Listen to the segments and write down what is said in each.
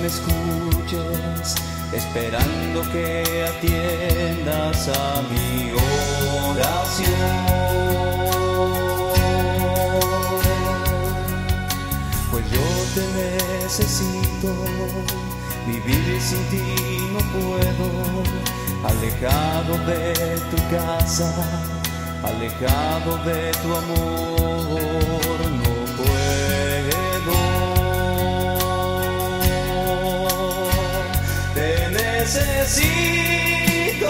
me escuches, esperando que atiendas a mi oración. Pues yo te necesito, vivir sin ti no puedo, alejado de tu casa, alejado de tu amor, no puedo. Te necesito,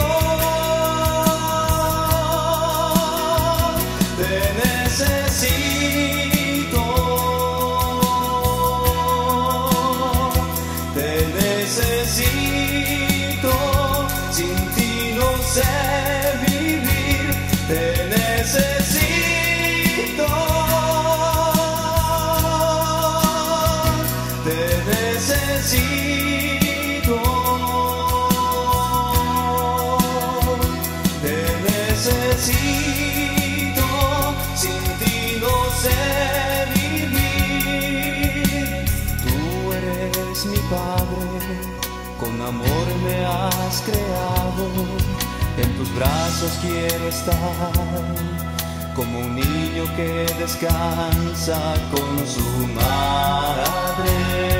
te necesito, te necesito, sin ti no sé vivir, te necesito, te necesito, te necesito, sin ti no sé vivir. Tú eres mi Padre, con amor me has creado, en tus brazos quiero estar, como un niño que descansa con su madre.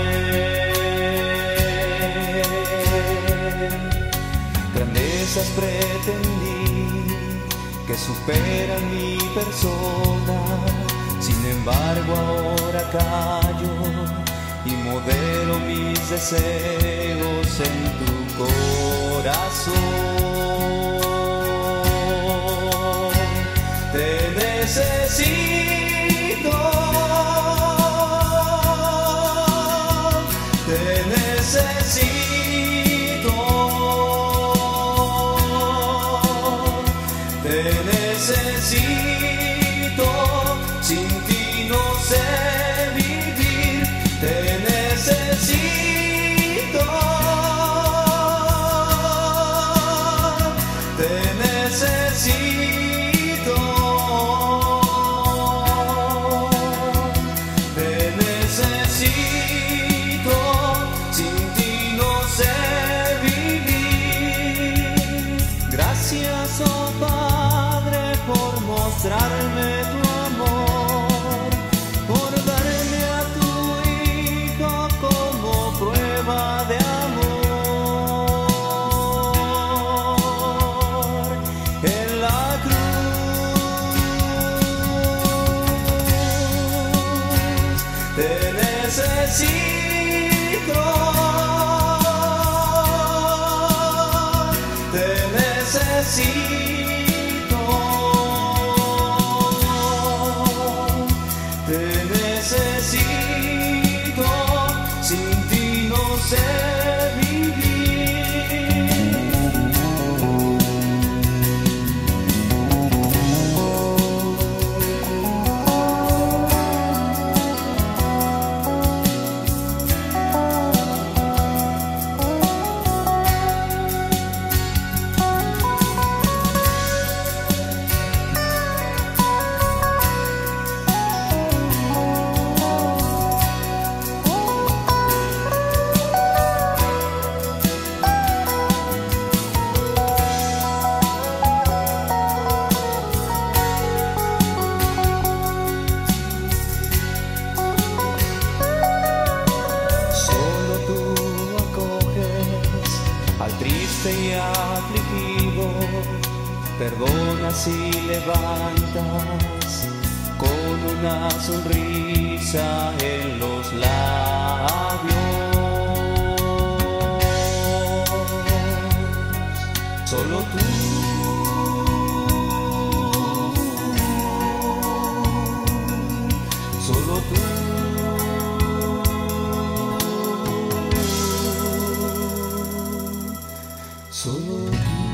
Grandezas pretendí que superan mi persona, sin embargo ahora callo y modelo mis deseos en tu corazón. Te necesito, te necesito, te necesito, sin ti no sé vivir, te necesito, te necesito, te necesito, sin ti no sé vivir. Gracias, oh Padre, por mostrarme tu amor, por darme a tu Hijo como prueba de amor. En la cruz te necesito, te necesito, te necesito, sin ti no sé vivir. Al triste y afligido, perdonas y levantas con una sonrisa en los labios. Solo tú, solo tú, solo tú.